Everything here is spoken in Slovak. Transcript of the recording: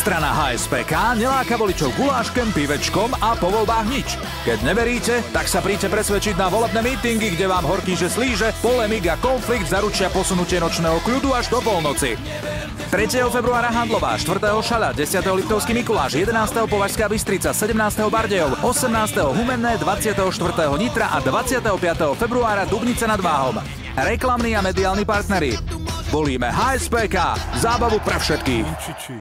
Strana HSPK neláka voličov guláškem, pivečkom a po voľbách nič. Keď neveríte, tak sa príďte presvedčiť na volebné mítingy, kde vám horkýže slíže, polemik a konflikt zaručia posunutie nočného kľudu až do polnoci. 3. februára Handlová, 4. Šaľa, 10. Liptovský Mikuláš, 11. Považská Bystrica, 17. Bardejov, 18. Humenné, 24. Nitra a 25. februára Dubnica nad Váhom. Reklamní a mediálni partneri. Volíme HSPK, zábavu pre všetkých.